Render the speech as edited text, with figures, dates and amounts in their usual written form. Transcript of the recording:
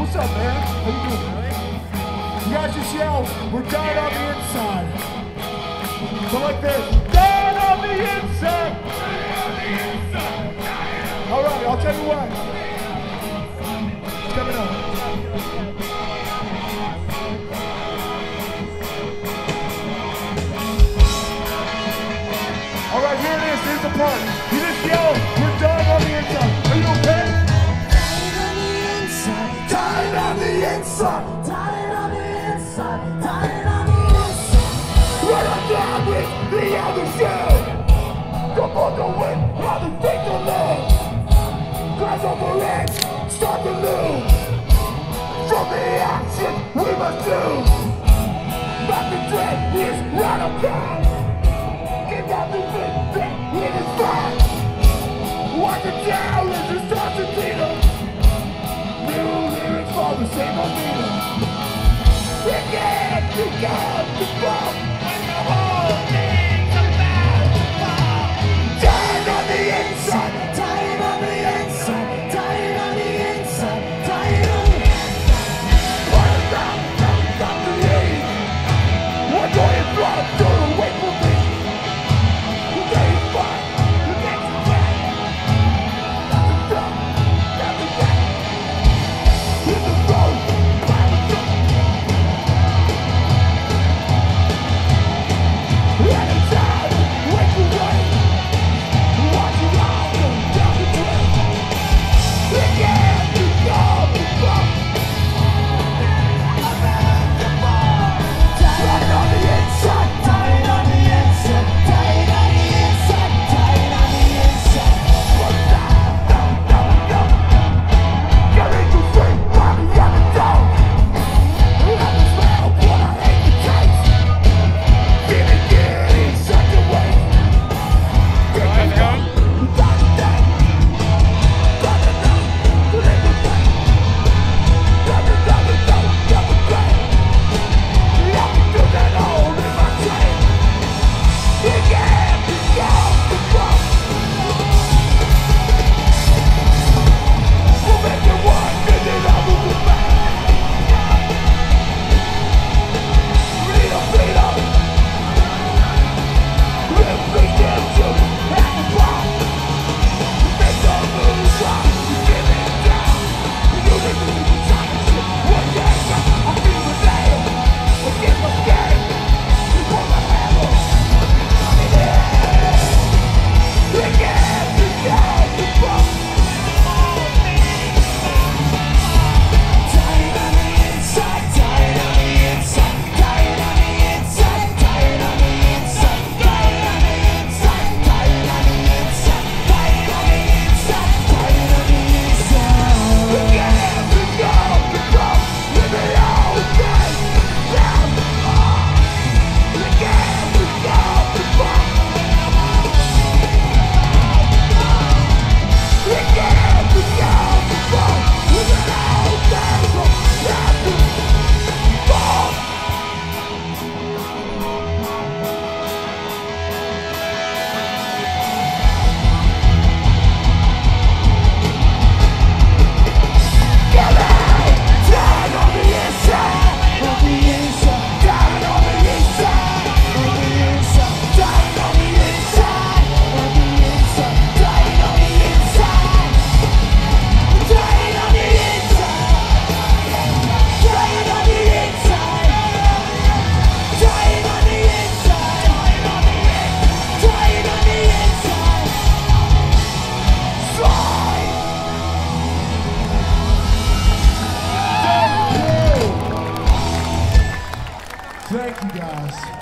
what's up, man? How you doing, man? You guys just yell, we're dying on the inside. Go like this, dying on the inside. All right, I'll tell you what. It's coming up. All right, here it is. Here's the part. You just yell, we're dying on the inside. Are you okay? Dying on the inside. Dying on the inside. Dying on the inside. Right on down with the other shoe. Come on the wind, how to take the lead. Glass over edge, start to lose. From the action we must do. Back the dread is right on time. Get out the wind, it is fine. Watch it down, let's just start to deal. New lyrics for the same old meter. Again, you got to fall. When the whole thing's about to fall. Dying on the inside. Dying on the inside. Dying on the inside. Dying on the inside. What about the lead? What do you want to wait for me? The day is fine. The next is right. Nothing done. Nothing back. In the road. Anytime, wake away. Watch it all go down the drain. Again, you go, you go. Dying on the inside, dying on the inside, dying on the inside, dying on the inside. No. Getting to sleep by the other door. I can smell what I hate the taste. Feeling good in such a way. Taking on, got to know, to live the way. Got to play. I can do that all in my train. Again, you go, you go. We'll make it one, and then I will be back. Freedom. We'll bring them to at the bar. Make the moves up, you give it down. You live in the time and shit. One day, I feel the day. Against my game, you want my hammer. Again, you go, you go. Dying on the inside, dying on the inside, dying on the inside, dying on the inside, dying on the inside, dying on the inside, dying on the inside, dying on the inside. Again, you go, you go. Live it all day, down the floor. Again, you go, you go. Again, you go, you go. Live it all day, down the floor. Get out! Down on the inside! On the inside! Down on the inside! On the inside! Down on the inside! On the inside! Down on the inside! Down on the inside! Down on the inside! Down on the inside! Down on the inside! Slide! Thank you guys.